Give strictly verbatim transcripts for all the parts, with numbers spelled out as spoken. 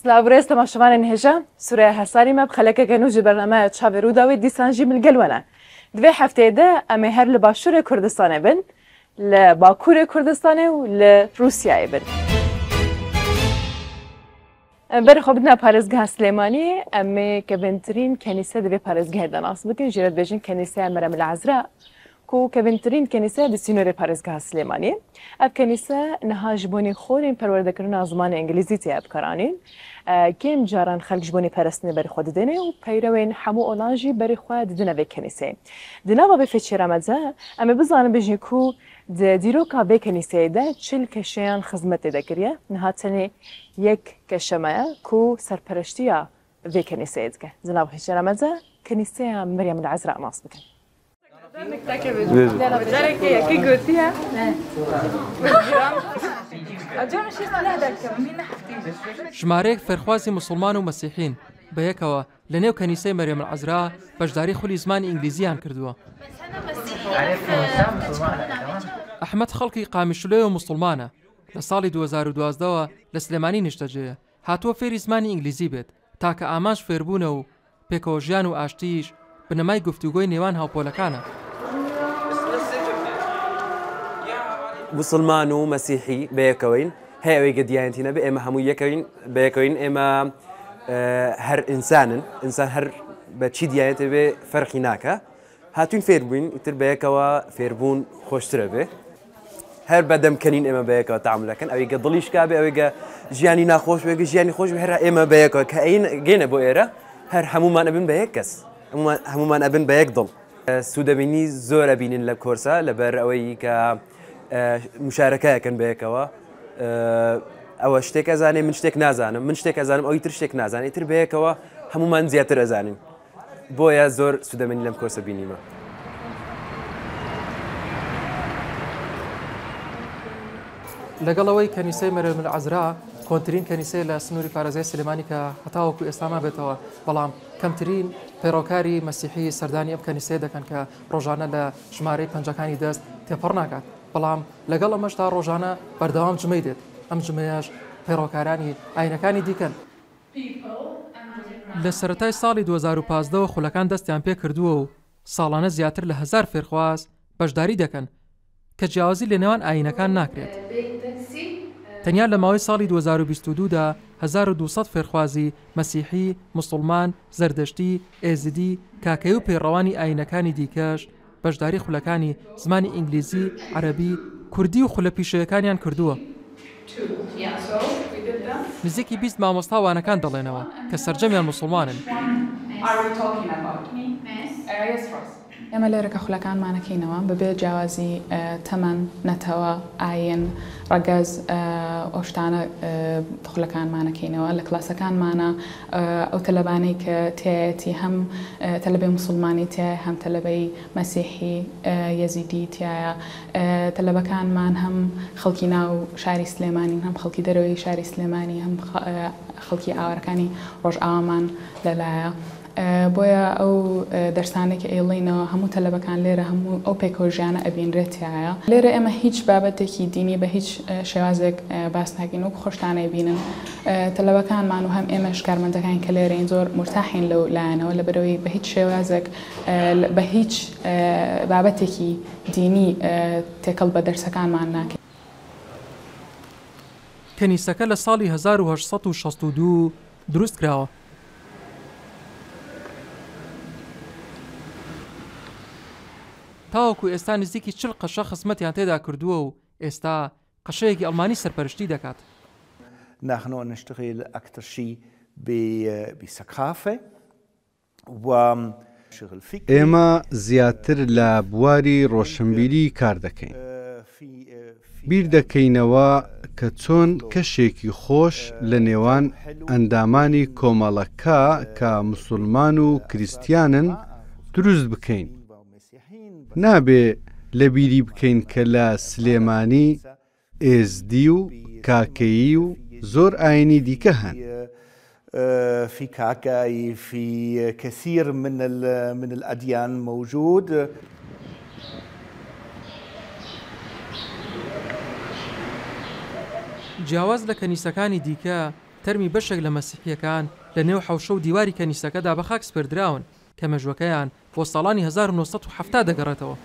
سلاوريس لما شوان نهجا سوريا هساري ما بخلك كنوج برنامج تشافي روداوي ديسانجي من الجلونا دوی هفته ده اما هر لباشور کردستان بن لباکور کردستان و لروسیای بن بر خب نه پارزگاه سلیمانی اما کبنترین کنیسه دوی پارزگاه دناس بکن جرد بجن کنیسه مریم العذراء کو کبنترین کنیسه دسینور پارزگاه سلیمانی اب کنیسه نهاج بونی خورین پروردگاران آزمان انگلیزی تیاب کرانین کم جاران خلق جبونی پرستنی بر خود دنه و پیروین حمو اولانجی بر خود دنه به کنیسه دنه و به فچی رمزه اما بزانم بجنی کو دیروکا به کنیسه ده چل کشیان خدمت ده کریه نهاتنی یک کشمه کو سرپرشتیا به کنیسه ده دنه و فچی رمزه کنیسه مریم العذراء ناس بکن ژمارەیەک فێرخوازی موسڵمان و مەسیحین بەیەکەوە لە نێو کەنیسەی مەریەم العەزرا بەشداری خولی زمانی ئینگلیزییان کردووە. ئەحمەد خەڵکی قامیشلۆی و موسڵمانە لە ساڵی دوو هەزار و دوازدەوە لە سلێمانی نیشتەجێیە هاتووە فێری زمانی ئینگلیزی بێت تاکە ئامانج فێربوونە و پێکەوە ژیان و ئاشتیش بنەمای گفتوگۆی نێوان هاوپۆلەکانە. مسلمان و مەسیحی بەیەکەوەین هەیە ئەوەی گەدیانتینە بە ئێمە هەموو یەکەوین بەیەکەوین ئێمە هەر ئینسانن ئینسان هەر بە چی دیانێتە بێ فەرقی ناکە هاتوین فێر بووین ئیتر بەیەکەوە فێربوون خۆشترە بێ هەر بەدەمکەنین ئێمە بەیەکەوە تەعاملەکەن ئەوەی گە دڵیش کا بێ ئەوەی گە ژیانی ناخۆش بێ ژیانی خۆش بێ هەر ئێمە بەیەکەوە کە ئەین گەینە بۆ ئێرە هەر هەمومان ئەبن بە یەک کەس هەمومان ئەبن بە یەک دڵ سوودەبینی زۆر ئەبینن لە کۆرسە لەبەر ئەوەی کە مشارەکەیەکەن بەیەکەوە ئەوە شتێک ئەزانێ من شتێک نازانم من شتێک ئەزانم ئەوی تر شتێک نازانێت تر بەیەکەوە هەمومان زیاتر ئەزانین بۆیە زۆر سوودەمەنی لەم کۆرسە بینیمە. لەگەڵەوەی کەنیسەی مەریەم العەزرا کۆنترین کەنیسەی لە سنووری پارێزگای سلێمانی کە هەتاوەکو ئێستاما بێتەوە بەڵام کەمترین پەیڕۆکاری مەسیحی سەردانی ئەم کەنیسەیە دەکەن کە ڕۆژانە لە ژمارەی پەنجەکانی دەست تێپەڕ ناکات بەڵام لەگەڵ ئەمەشتا ڕۆژانە بەردەوام جمەی دێت ئەم جمەیەش پەیڕۆکارانی ئاینەکانی دیکەن. لە سەرەتای ساڵی دوو هەزار و پانزدەوە خولەکان دەستیان پێ کردووە و ساڵانە زیاتر لە هەزار فێرخواز بەشداری دەکەن کە جیاوازی لە نێوان ئاینەکان ناکرێت. تەنیا لە ماوەی ساڵی دوو هەزار و بیست و دوو دا هەزار و دووسەد فێرخوازی مەسیحی، موسڵمان، زەردەشتی، ئێزیدی، کاکەی و پەیڕەوانی ئاینەکانی دیکەش بەشداری خولەکانی زمانی ئینگلیزی، عەرەبی، کوردی و خولە پیشەیەکانیان کردووە. نزیکی بیست مامۆستا وانەکان دەڵێنەوە کە سەرجەمیان موسڵمانن. ئێمە لێرە کە خولەکانمانەکەینەوە بەبێ جیاوازی تەمەن، نەتەوە، ئاین، ڕەگەز ئەو شتانە خولەکانمانەکەینەوە لە کلاسەکانمانە ئەو تەلەبانەی کە تایەتی هەم تەلەبەی موسڵمانی تایە هەم تەلەبەی مەسیحی یەزیدی تایە تەلەبەکانمان هەم خەڵکی ناو شاری سلێمانی هەم خەڵکی دەرەوەی شاری سلێمانی هەم خەڵکی ئاوارەکانی ڕۆژئاوامان لەلایە. بۆیە ئەو دەرسانێکی ئێڵینەوە هەموو تەلەبەکان لێرە هەموو ئەو پێکۆژیانە ئەبینرێتایە لێرە ئێمە هیچ بابەتێکی دینی بە هیچ شێوازێک باس ناکەین و خۆشتانەی بینن تەلەبەکانمان و هەم ئێمە شکارمەندەکان کە لێرەین زۆر مرتاحین لەو لایەنەوە لەبەرەوەی بە هیچ شێوازێک بە هیچ بابەتێکی دینی تێکەڵ بە دەرسەکانمان ناکەین. کەنیسەکە لە ساڵی هەزار و هەشت سەد و شەست و دوو دروست کراوە. تاوەکو ئێستا نزیکی چل قەشە خزمەتیان تێدا کردووە و ئێستا قەشەیەکی ئەڵمانی سەرپەرشتی دەکات. نحن نشتغل أكثر شيء بثقافة و ئێمە زیاتر لە بواری ڕۆشنبیری کار دەکەین. بیر دەکەینەوە کە چۆن کەشێکی خۆش لە نێوان ئەندامانی کۆمەڵەکە کە موسڵمان و کریستیانن دروست بکەین. نابێ لە بیری بکەین کە لە سلێمانی ئێزدی و کاکەیی و زۆر ئاینی دیکە هەن. في كاكاي في كثير من من الأديان موجود. جیاواز لە کەنیسەکانی دیکە تەرمی بەشێک لە مەسیحیەکان لە نێو حەوشە و دیواری کەنیسەکەدا بە خاک سپێردراون کە مێژوەکەیان بۆ ساڵانی هەزار و نۆسەد و هەفتاد دەگەڕێتەوە.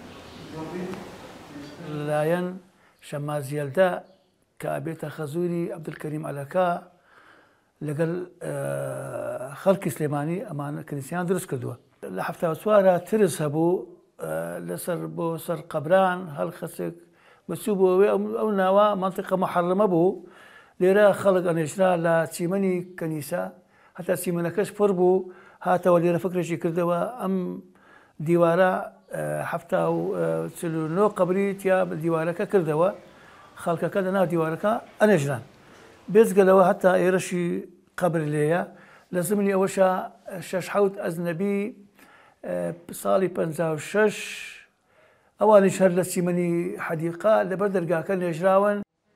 لایەن شەمازیەلدا کە ئابێتە خەزووری عەبدولکەریم عەلەکا لەگەڵ خەڵکی سلێمانی ئەمانە کەنیسەیان دروست کردووە. لە هەفتاد و چوارە ترس هەبوو لەسەر بۆ سەر قەبران هەڵخەسێک بەچوو بۆەوەی ئەو ناوە مەنتیقە مەحەرەمە بوو. لێرە خەڵک ئەنێژرا لە چیمەنی کەنیسە هەتا چیمەنەکەش پڕ بوو هاتەوە لێرە فکرێکی کردەوە ئەم دیوارە هەفتا و چل و نۆ قەبری تیا دیوارەکە کردەوە خەڵکەکە لە ناو دیوارەکە ئەنێژران بێزگەلەوە هەتا ئێرەشی قەبر لێیە لە زمانی ئەوەشە شەش حەوت ئەزنەبی ساڵی پەنجا و شەش ئەوانیش هەر لە چیمەنی حەدیقە لەبەر دەرگاکە نێژراون.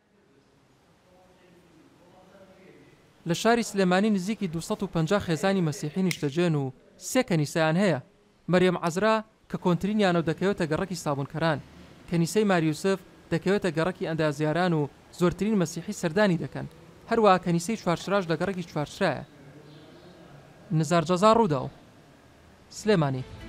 لە شاری سلێمانی نزیکی دووسەد و پەنجا خێزانی مەسیحی نیشتەجێن و سێ کەنیسەیان هەیە. مەریەم عەزرا کە کۆنترینیانە و دەکەوێتە گەڕەکی سابونکەران، کەنیسەی ماریوسف دەکەوێتە گەڕەکی ئەندازیاران و زۆرترین مەسیحی سەردانی دەکەن. هەروەها کەنیسەی چوارشراش لە گەڕەکی چوارشرایە. نزار جەزا ڕوودا و سلێمانی.